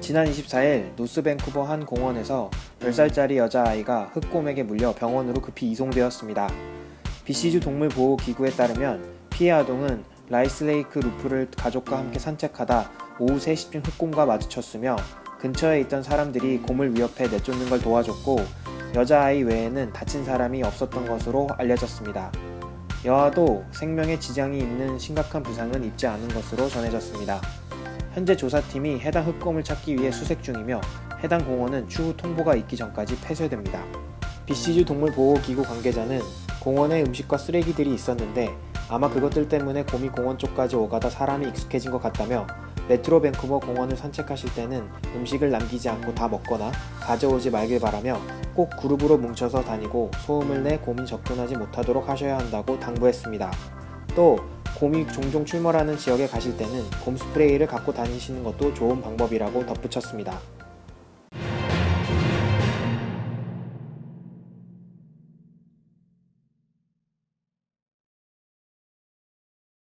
지난 24일 노스밴쿠버 한 공원에서 10살짜리 여자아이가 흑곰에게 물려 병원으로 급히 이송되었습니다. BC주 동물보호기구에 따르면 피해 아동은 라이스레이크 루프를 가족과 함께 산책하다 오후 3시쯤 흑곰과 마주쳤으며 근처에 있던 사람들이 곰을 위협해 내쫓는 걸 도와줬고 여자아이 외에는 다친 사람이 없었던 것으로 알려졌습니다. 여아도 생명에 지장이 있는 심각한 부상은 입지 않은 것으로 전해졌습니다. 현재 조사팀이 해당 흑곰을 찾기 위해 수색 중이며 해당 공원은 추후 통보가 있기 전까지 폐쇄됩니다. BC주 동물보호기구 관계자는 공원에 음식과 쓰레기들이 있었는데 아마 그것들 때문에 곰이 공원 쪽까지 오가다 사람이 익숙해진 것 같다며 메트로 밴쿠버 공원을 산책하실 때는 음식을 남기지 않고 다 먹거나 가져오지 말길 바라며 꼭 그룹으로 뭉쳐서 다니고 소음을 내 곰이 접근하지 못하도록 하셔야 한다고 당부했습니다. 또 곰이 종종 출몰하는 지역에 가실 때는 곰 스프레이를 갖고 다니시는 것도 좋은 방법이라고 덧붙였습니다.